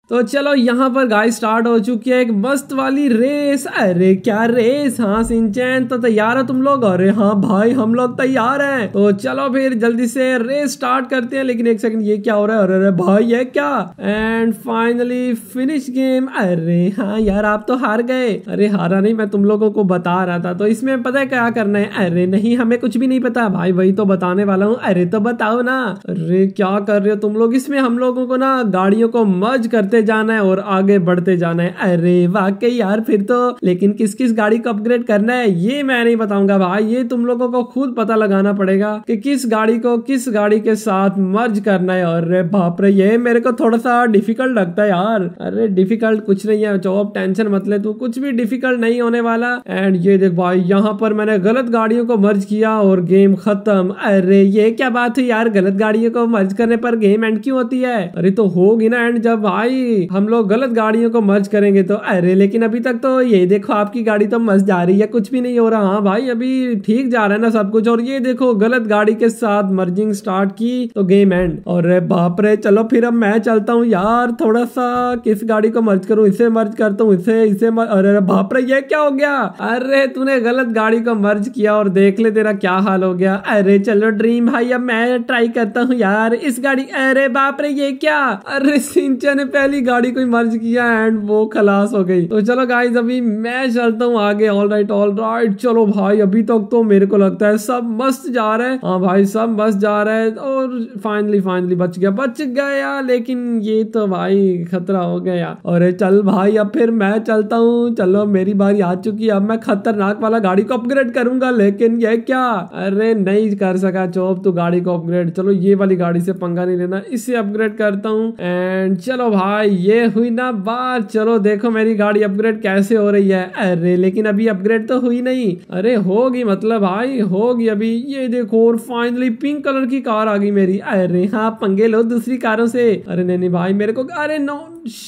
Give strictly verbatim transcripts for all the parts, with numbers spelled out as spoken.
तो चलो यहाँ पर गाइस स्टार्ट हो चुकी है एक मस्त वाली रेस। अरे क्या रेस, हाँ सिंचैन तो तैयार हो तुम लोग? अरे हाँ भाई हम लोग तैयार हैं। तो चलो फिर जल्दी से रेस स्टार्ट करते हैं। लेकिन एक सेकंड, ये क्या हो रहा है? अरे अरे भाई ये क्या? And finally finish game. अरे हाँ यार आप तो हार गए। अरे हारा नहीं, मैं तुम लोगों को बता रहा था। तो इसमें पता है क्या करना है? अरे नहीं हमें कुछ भी नहीं पता भाई, वही तो बताने वाला हूँ। अरे तो बताओ ना। अरे क्या कर रहे हो तुम लोग? इसमें हम लोगों को ना गाड़ियों को मर्ज करते जाना है और आगे बढ़ते जाना है। अरे वाकई यार फिर तो, लेकिन किस किस गाड़ी को अपग्रेड करना है ये मैं नहीं बताऊंगा भाई, ये तुम लोगों को खुद पता लगाना पड़ेगा कि किस गाड़ी को किस गाड़ी के साथ मर्ज करना है। अरे बाप रे, ये मेरे को थोड़ा सा डिफिकल्ट लगता है यार। अरे डिफिकल्ट कुछ नहीं है, चौप टेंशन मत ले तू, कुछ भी डिफिकल्ट नहीं होने वाला। एंड ये देख भाई यहाँ पर मैंने गलत गाड़ियों को मर्ज किया और गेम खत्म। अरे ये क्या बात है यार, गलत गाड़ियों को मर्ज करने पर गेम एंड क्यों होती है? अरे तो होगी ना एंड जब भाई हम लोग गलत गाड़ियों को मर्ज करेंगे तो। अरे लेकिन अभी तक तो ये देखो आपकी गाड़ी तो मर्ज जा रही है, कुछ भी नहीं हो रहा। हाँ भाई अभी ठीक जा रहा है ना सब कुछ। और ये देखो गलत गाड़ी के साथ मर्जिंग स्टार्ट की तो गेम एंड। और बाप रे, चलो फिर अब मैं चलता हूँ यार, थोड़ा सा किस गाड़ी को मर्ज करूँ? इसे मर्ज करता हूँ, इसे इसे मर्ज। अरे बाप रे ये क्या हो गया? अरे तूने गलत गाड़ी को मर्ज किया और देख ले तेरा क्या हाल हो गया। अरे चलो ड्रीम भाई अब मैं ट्राई करता हूँ यार इस गाड़ी। अरे बाप रे ये क्या? अरे सिंचा ने पहली गाड़ी को मर्ज किया एंड वो खलास हो गई। तो चलो गाइस अभी मैं चलता हूँ आगे। ऑल राइट ऑल राइट चलो भाई, अभी तक तो मेरे को लगता है सब मस्त जा रहा है। हाँ भाई सब मस्त जा रहा है और फाइनली फाइनली बच गया बच गया। लेकिन ये तो भाई खतरा हो गया। और चल भाई अब फिर मैं चलता हूँ। चलो मेरी बारी आ चुकी है, अब मैं खतरनाक वाला गाड़ी को अपग्रेड करूंगा। लेकिन ये क्या? अरे नहीं कर सका चोप तू गाड़ी को अपग्रेड। चलो ये वाली गाड़ी से पंगा नहीं लेना, इसे अपग्रेड करता हूँ। एंड चलो भाई ये हुई ना बात। चलो देखो मेरी गाड़ी अपग्रेड कैसे हो रही है। अरे लेकिन अभी अपग्रेड तो हुई नहीं। अरे होगी मतलब भाई होगी अभी। ये देखो और फाइनली पिंक कलर की कार आ गई मेरी। अरे हाँ पंगे लो दूसरी कारों से। अरे नहीं नहीं भाई मेरे को, अरे नो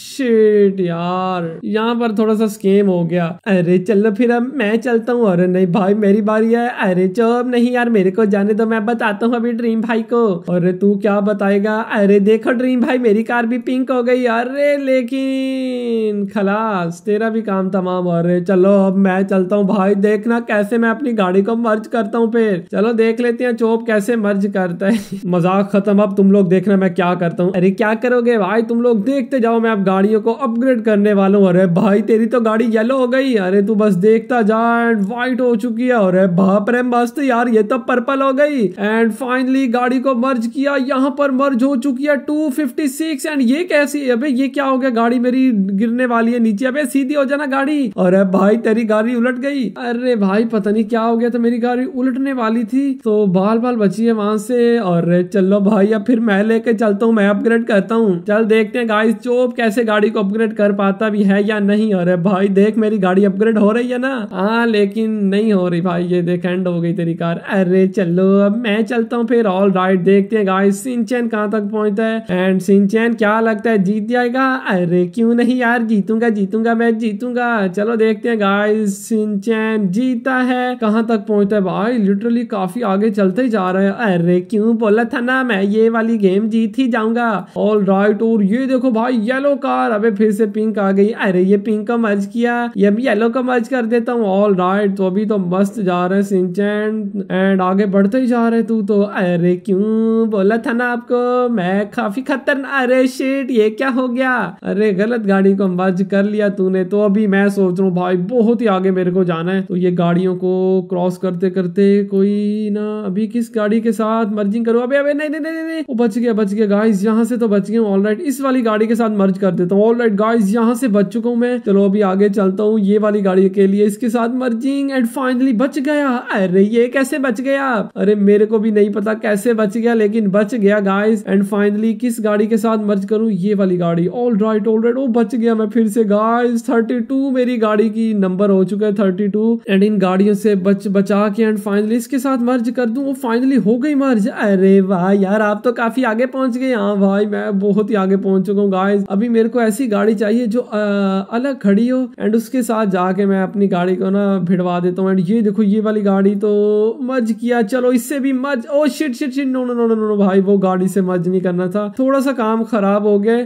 शिट यार यहाँ पर थोड़ा सा स्कैम हो गया। अरे चलो फिर अब मैं चलता हूँ। अरे नहीं भाई मेरी बारी है। अरे चुप, नहीं यार मेरे को जाने दो, मैं बताता हूँ अभी ड्रीम भाई को। अरे तू क्या बताएगा? अरे देखो ड्रीम भाई मेरी कार भी पिंक हो गई। अरे लेकिन खलास तेरा भी काम तमाम। अरे चलो अब मैं चलता हूँ भाई, देखना कैसे मैं अपनी गाड़ी को मर्ज करता हूँ। फिर चलो देख लेते हैं चोप कैसे मर्ज करता है। मजाक खत्म, अब तुम लोग देखना मैं क्या करता हूँ। अरे क्या करोगे भाई? तुम लोग देखते जाओ, मैं अब गाड़ियों को अपग्रेड करने वाला हूँ। अरे भाई तेरी तो गाड़ी येलो हो गई। अरे तू बस देखता जा एंड व्हाइट हो चुकी है। अरे बाप रे मस्त यार, ये तो पर्पल हो गई। एंड फाइनली गाड़ी को मर्ज किया, यहाँ पर मर्ज हो चुकी है टू फिफ्टी सिक्स। एंड ये कैसी? अबे ये क्या हो गया? गाड़ी मेरी गिरने वाली है नीचे। अबे सीधी हो जाना गाड़ी। अरे भाई तेरी गाड़ी उलट गई। अरे भाई पता नहीं क्या हो गया था, मेरी गाड़ी उलटने वाली थी तो बाल बाल बची है वहां से। और चलो भाई अब फिर मैं लेके चलता हूँ, मैं अपग्रेड करता हूँ। चल देखते हैं गाइस चोप कैसे गाड़ी को अपग्रेड कर पाता भी है या नहीं। अरे भाई देख मेरी गाड़ी अपग्रेड हो रही है ना? हाँ लेकिन नहीं हो रही भाई, ये देख एंड हो गई तेरी कार। अरे चलो अब मैं चलता हूँ फिर। ऑल राइट देखते हैं गाइस सिंचैन कहाँ तक पहुंचता है। एंड सिंचैन क्या लगता है जीत जाएगा? अरे क्यों नहीं यार, जीतूंगा जीतूंगा मैं जीतूंगा। चलो देखते हैं गाइस सिंचैन जीता है। कहाँ तक पहुंचता है भाई? लिटरली काफी आगे चलते ही जा रहा है। अरे क्यों बोला था ना मैं ये वाली गेम जीत ही जाऊंगा। ऑल राइट और ये देखो भाई येलो कार। अबे फिर से पिंक आ गई। अरे ये पिंक का मर्ज किया, ये भी येलो का मर्ज कर देता हूँ। ऑल राइट तो अभी तो मस्त जा रहे हैं सिंचैन एंड आगे बढ़ते ही जा रहे तू तो। अरे क्यों बोला था ना आपको मैं काफी खतरनाक। अरे शिट ये क्या हो गया? अरे गलत गाड़ी को मर्ज कर लिया तूने। तो अभी मैं सोच रहा हूँ भाई बहुत ही आगे मेरे को जाना है। तो ये गाड़ियों को क्रॉस करते करते कोई ना अभी किस गाड़ी के साथ मर्जिंग करो। अबे अबे नहीं नहीं नहीं नहीं वो बच गया बच गया गाइस, यहाँ से तो बच गया। ऑल राइट इस वाली गाड़ी के साथ मर्ज कर देता हूँ। ऑल राइट गाइस यहाँ से बच चुका हूँ मैं। चलो अभी आगे चलता हूँ ये वाली गाड़ी के लिए, इसके साथ मर्जिंग एंड फाइनली बच गया। अरे ये कैसे बच गया? अरे मेरे को भी नहीं पता कैसे बच गया लेकिन बच गया गाइस। एंड फाइनली किस गाड़ी के साथ मर्ज करूँ? ये वाली गाड़ी। ऑल राइट ऑल राइट वो बच गया मैं फिर से गाइस। थर्टी टू मेरी गाड़ी की नंबर हो चुका है थर्टी टू। एंड इन गाड़ियों से बच बचा के एंड फाइनली इसके साथ मर्ज कर दूं। वो फाइनली हो गई मर्ज। अरे वाह यार आप तो काफी आगे पहुंच गए। हाँ भाई मैं बहुत ही आगे पहुंच चुका हूँ गाइस। अभी मेरे को ऐसी गाड़ी चाहिए जो आ, अलग खड़ी हो एंड उसके साथ जाके मैं अपनी गाड़ी को ना भिड़वा देता हूँ। एंड ये देखो ये वाली गाड़ी तो मर्ज किया। चलो इससे भी merge. Oh shit shit shit no no no no no भाई वो गाड़ी से मर्ज नहीं करना था, थोड़ा सा काम खराब हो गया। तो अभी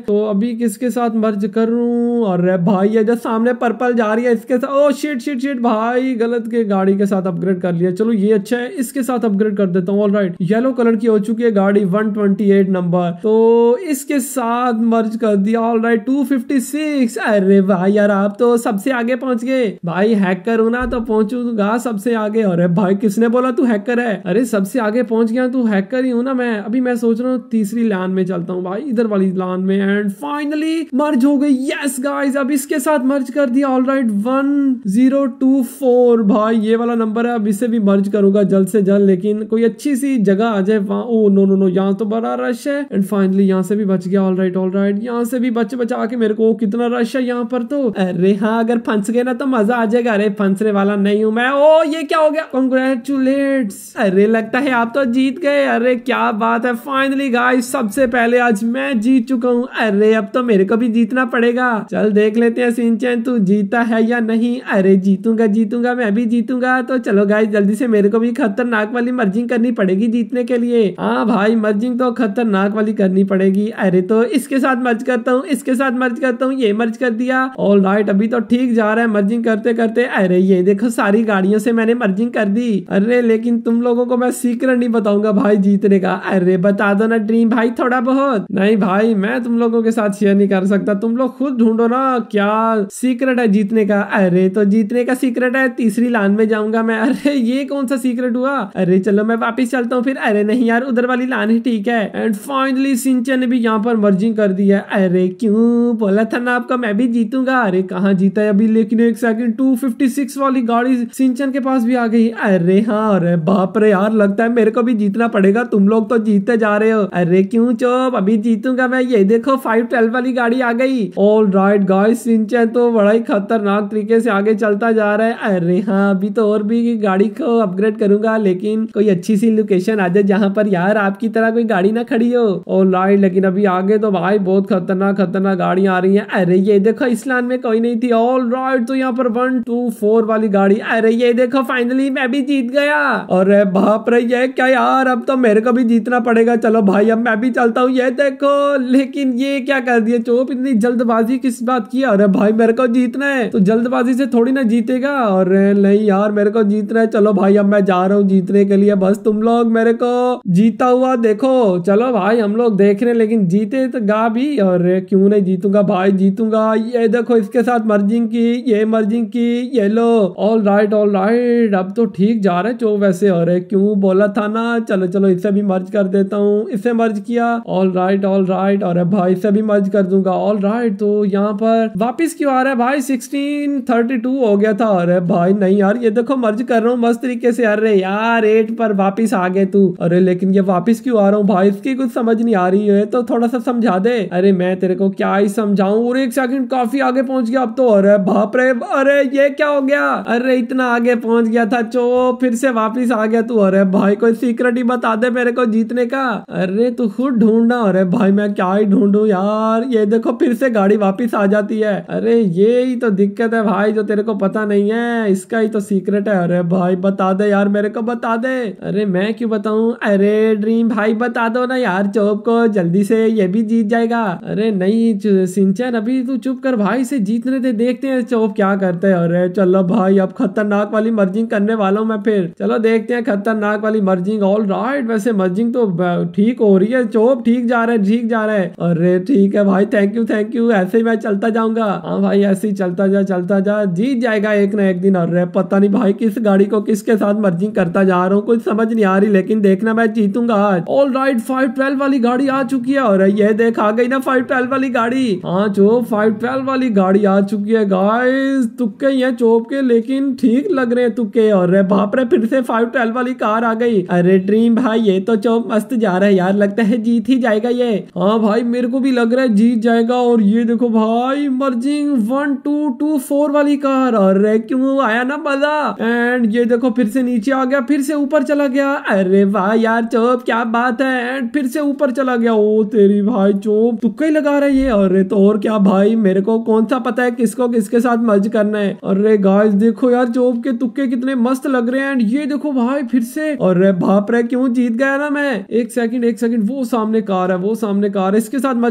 अभी किसके साथ मर्ज करूं? अरे भाई ये जो सामने पर्पल जा रही है इसके साथ। ओ शिट शिट शिट भाई, गलत के गाड़ी के साथ अपग्रेड कर लिया। चलो ये अच्छा है, इसके साथ अपग्रेड कर देता हूँ। ऑलराइट, येलो कलर की हो चुकी है गाड़ी, वन ट्वेंटी एट नंबर, तो इसके साथ मर्ज कर दिया। Alright, two fifty six. अरे भाई यार आप तो सबसे आगे पहुंच गए भाई। हैकर हूं ना तो पहुंचूंगा सबसे आगे। अरे भाई किसने बोला तू हैकर है? अरे सबसे आगे पहुंच गया, तू हैकर ही हूं ना मैं। अभी मैं सोच रहा हूँ तीसरी लाइन में चलता हूँ भाई, इधर वाली लाइन में। एंड फाइनली मर्ज हो गई। यस गाइस, अब इसके साथ मर्ज कर दिया। Alright, one zero two four भाई ये वाला नंबर है। अब इसे भी मर्ज करूंगा जल्द से जल्द, लेकिन कोई अच्छी सी जगह आ जाए वहां। ओ नो नो नो, यहाँ तो बड़ा रश है। एंड फाइनली यहाँ से भी बच गया। ऑलराइट ऑलराइट, यहाँ से भी बच बचा के मेरे को। कितना रश है यहाँ पर तो। अरे हाँ, अगर फंस गए ना तो मजा आ जाएगा। अरे फंसने वाला नहीं हूं मैं। ओ ये क्या हो गया? कांग्रेचुलेट्स। अरे लगता है आप तो जीत गए। अरे क्या बात है, फाइनली गाइस सबसे पहले आज मैं जीत चुका हूँ। अरे अब तो मेरे को भी जीतना पड़ेगा। चल देख लेते हैं शिनचैन तू जीता है या नहीं। अरे जीतूंगा जीतूंगा, मैं भी जीतूंगा। तो चलो गाइस जल्दी से मेरे को भी खतरनाक वाली मर्जिंग करनी पड़ेगी जीतने के लिए। हाँ भाई, मर्जिंग तो खतरनाक वाली करनी पड़ेगी। अरे तो इसके साथ मर्ज करता हूँ, इसके साथ मर्ज करता हूँ। ये मर्ज कर दिया। ऑलराइट, अभी तो ठीक जा रहा है मर्जिंग करते करते। अरे ये देखो सारी गाड़ियों से मैंने मर्जिंग कर दी। अरे लेकिन तुम लोगों को मैं सीक्रेट नहीं बताऊंगा भाई जीतने का। अरे बता दो ना ड्रीम भाई थोड़ा बहुत। नहीं भाई, मैं तुम लोगों के साथ शेयर नहीं कर सकता। तुम लोग खुद ढूंढो ना क्या सीक्रेट है जीतने का। अरे तो जीतने का सीक्रेट है तीसरी लाइन में जाऊंगा मैं। अरे ये कौन सा सीक्रेट हुआ? अरे चलो मैं वापिस चलता हूँ फिर। अरे नहीं यार, उधर वाली लाइन ही ठीक है। एंड फाइनली शिनचैन ने भी यहाँ पर मर्जिंग कर दी है। अरे क्यों बोला था ना आपका मैं भी जीतूंगा। अरे कहाँ जीता है अभी, लेकिन एक सेकंड, टू फिफ्टी सिक्स वाली गाड़ी शिनचैन के पास भी आ गई। अरे हाँ, अरे बाप रे यार, लगता है मेरे को भी जीतना पड़ेगा। तुम लोग तो जीतते जा रहे हो। अरे क्यों चोप, अभी जीतूंगा मैं। ये देखो फाइव ट्वेल्व वाली गाड़ी आ गई। ऑल राइट गाइस, शिनचैन तो बड़ा ही खतरनाक तरीके से आगे चलता जा रहा है। अरे हाँ, अभी तो और भी गाड़ी को अपग्रेड करूंगा, लेकिन कोई अच्छी सी लोकेशन आ जाए जहाँ पर यार आपकी तरह कोई गाड़ी ना खड़ी हो। ऑल राइट, लेकिन अभी आगे तो भाई बहुत खतरनाक खतरनाक गाड़ियां आ रही हैं। अरे ये देखो इस लाइन में कोई नहीं थी। ऑल राइट, तो यहाँ पर वन टू फोर वाली गाड़ी। अरे ये देखो फाइनली मैं भी जीत गया। अरे बाप रे, ये क्या यार, अब तो मेरे को भी जीतना पड़ेगा। चलो भाई अब मैं भी चलता हूँ। ये देखो, लेकिन ये क्या कर दिया चोप, इतनी जल्दबाजी किस बात की? अरे भाई मेरे को जीतना है तो जल्दबाजी से थोड़ी ना जीतेगा। अरे नहीं यार, मेरे को जीतना है। चलो भाई अब मैं जा रहा हूँ जीतने के लिए। बस तुम लोग मेरे को जीता हुआ देखो। चलो भाई हम लोग देख रहे हैं, लेकिन जीते तो गा भी। और क्यों नहीं जीतूंगा भाई, जीतूंगा। ये देखो इसके साथ मर्जिंग की, ये मर्जिंग की, ये लो। ऑल राइट ऑल राइट, अब तो ठीक जा रहे चो वैसे। अरे क्यों बोला था ना। चलो चलो इसे भी मर्ज कर देता हूँ। इसे मर्ज किया। ऑल राइट ऑल राइट, और भाई इसे भी मर्ज कर दूंगा। ऑल राइट, तो यहाँ पर वापिस क्यों आ रहा है भाई? सिक्सटीन थर्टी टू हो गया था। अरे भाई नहीं यार, ये देखो मर्ज कर रहा हूँ मस्त तरीके से। अरे यार एट पर वापिस आ गए तू। अरे लेकिन ये वापिस क्यों आ रहा हूँ भाई, इसकी कुछ समझ नहीं आ रही है, तो थोड़ा सा समझा दे। अरे मैं तेरे को क्या ही समझाऊं। और एक सेकंड, काफी आगे पहुंच गया अब तो। अरे बाप रे, अरे ये क्या हो गया? अरे इतना आगे पहुंच गया था चो, फिर से वापिस आ गया तू। अरे भाई कोई सीक्रेट ही बता दे मेरे को जीतने का। अरे तू खुद ढूंढना। अरे भाई मैं क्या ही ढूंढूं यार। ये देखो फिर से गाड़ी वापिस आ जाती है। अरे ये ही तो दिक्कत है भाई, जो तेरे को पता नहीं है, इसका ही तो सीक्रेट है। अरे भाई बता दे यार, मेरे को बता दे। अरे मैं क्यों बताऊं? अरे ड्रीम भाई बता दो ना यार चोप को, जल्दी से ये भी जीत जाएगा। अरे नहीं शिनचैन, अभी तू चुप कर भाई, से जीतने दे, देखते हैं चोप क्या करते हैं। अरे चलो भाई अब खतरनाक वाली मर्जिंग करने वाला हूँ मैं फिर। चलो देखते हैं खतरनाक वाली मर्जिंग। ऑल राइट, वैसे मर्जिंग तो ठीक हो रही है चोप, ठीक जा रहा है ठीक जा रहा है। अरे ठीक है भाई, थैंक यू थैंक यू। ऐसे ही मैं चलता जाऊंगा। हाँ भाई ऐसे ही चलता जा चलता जा, जीत जाएगा एक ना एक दिन। अरे पता नहीं भाई किस गाड़ी को किसके साथ मर्जिंग करता जा रहा हूँ, कुछ समझ नहीं आ रही, लेकिन देखना मैं जीतूंगा आज। ऑल राइट, फाइव ट्वेल्व वाली गाड़ी आ चुकी है। और ये देख आ गई ना फाइव ट्वेल्व वाली गाड़ी। हाँ चोप, फाइव ट्वेल्व वाली गाड़ी आ चुकी है गाइस। तुक्के ही है चोप के, लेकिन ठीक लग रहे हैं तुक्के। और बाप रे, फिर से फाइव ट्वेल्व वाली कार आ गई। अरे ड्रीम भाई ये तो चोप मस्त जा रहा है यार, लगता है जीत ही जाएगा ये। हाँ भाई मेरे को भी लग रहा है जीत जाएगा। और ये देखो भाई merging one two two four वाली कार। अरे क्यों आया ना मजा। एंड ये देखो फिर से नीचे आ गया, फिर से ऊपर चला गया। अरे वाह यार चोप क्या बात है। एंड फिर से ऊपर चला गया। ओ तेरी भाई चोप तुक्का ही लगा रहा है ये। अरे तो और क्या भाई, मेरे को कौन सा पता है किसको किसके साथ मर्ज करना है। अरे गाइस देखो यार चोप के तुक्के कितने मस्त लग रहे हैं। एंड ये देखो भाई फिर से। अरे बाप रे, क्यों जीत गया ना मैं। एक सेकंड एक सेकंड, वो सामने कार है, वो सामने कार है, इसके साथ मर्ज कर दे।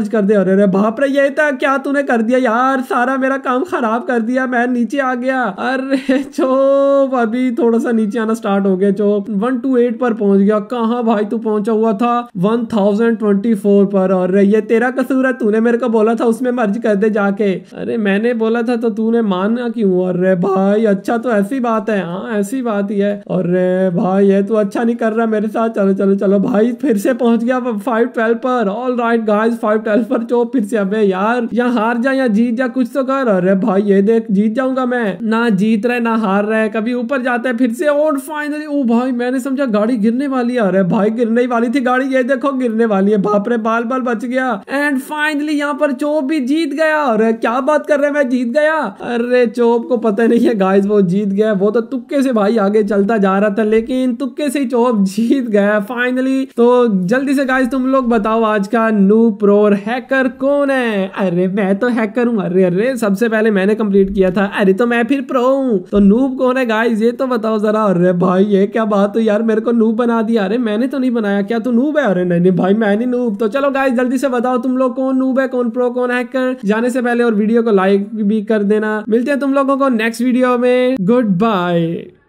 अरे अरे बाप रे, ये था क्या तूने कर दिया यार, सारा मेरा काम खराब कर दिया, मैं नीचे आ गया। अरे चोप अभी थोड़ा सा नीचे आना स्टार्ट हो गया। चोप वन टू एट पर पहुंच गया। कहाँ भाई तू पहुंचा हुआ था? वन थाउजेंड ट्वेंटी फोर पर। और ये तेरा कसूर है, तूने मेरे को बोला था उसमें मर्ज कर दे जाके। अरे मैंने बोला था तो तूने माना क्यों? अरे भाई अच्छा तो ऐसी बात है। हाँ ऐसी बात ही है। अरे भाई ये तो अच्छा नहीं कर रहा मेरे साथ। चलो चलो चलो भाई फिर से पहुंच गया फाइव ट्वेल्व पर। All right guys five twelve पर चोप फिर से। अबे यार या हार जा या जीत जा, कुछ तो कर। अरे भाई ये देख जीत जाऊंगा मैं। ना जीत रहे ना हार रहे, कभी ऊपर जाते हैं फिर से। और फाइनली ओ भाई मैंने समझा गाड़ी गिरने वाली है। अरे भाई गिरने ही वाली थी गाड़ी, ये देखो गिरने वाली है। बाप रे बाल बाल बच गया। एंड फाइनली यहाँ पर चोप भी जीत गया। अरे क्या बात कर रहे हैं, मैं जीत गया। अरे चोप को पता नहीं है गाइस वो जीत गया। वो तो तुक्के से भाई आगे चलता जा रहा था, लेकिन तुक्के से ही चोप जीत गया फाइनली। तो जल्दी से गाइस तुम लोग बताओ आज का नूब प्रो और हैकर कौन है? अरे मैं तो हैकर हूँ। अरे अरे सबसे पहले मैंने कंप्लीट किया था। अरे तो मैं फिर प्रो हूँ। तो नूब कौन है गाइस ये तो बताओ जरा। अरे भाई ये क्या बात है यार, मेरे को नूब बना दिया। अरे मैंने तो नहीं बनाया, क्या तू नूब है? अरे नहीं नहीं भाई मैं नहीं नूब। तो चलो गाइस जल्दी से बताओ तुम लोग कौन नूब है, कौन प्रो, कौन हैकर। जाने से पहले और वीडियो को लाइक भी कर देना। मिलते हैं तुम लोगों को नेक्स्ट वीडियो में। Good bye.